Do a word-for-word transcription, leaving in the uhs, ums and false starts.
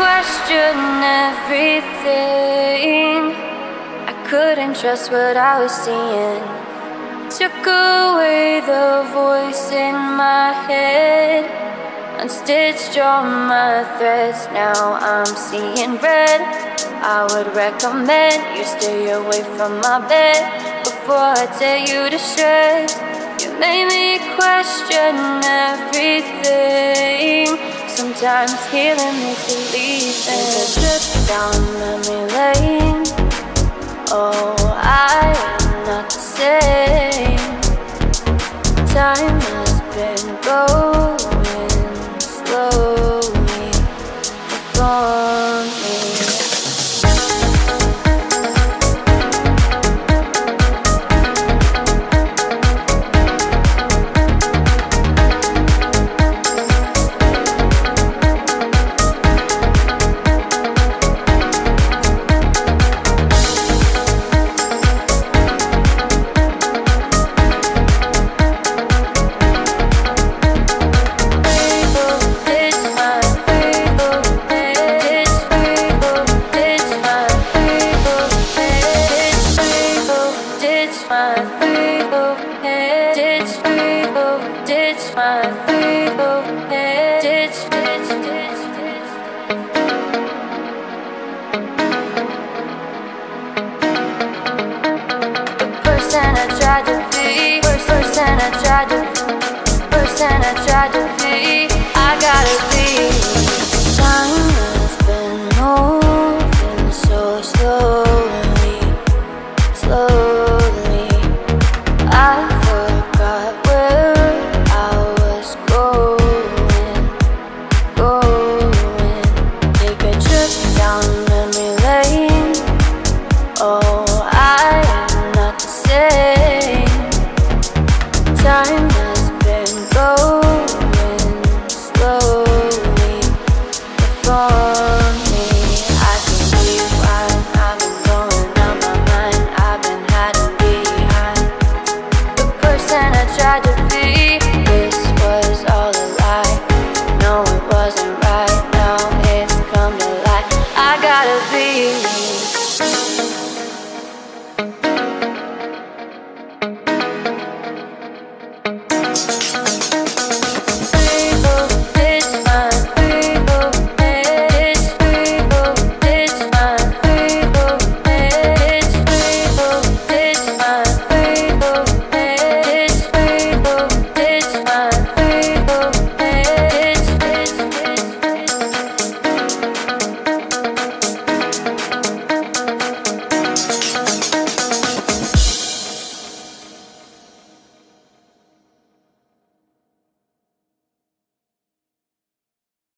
question everything. I couldn't trust what I was seeing. Took away the voice in my head, unstitched all my threads. Now I'm seeing red. I would recommend you stay away from my bed before I tear you to shreds. You made me question everything. Sometimes healing makes you leave. Take a trip down memory lane. Oh, I am not the same. Time has been going slowly for me.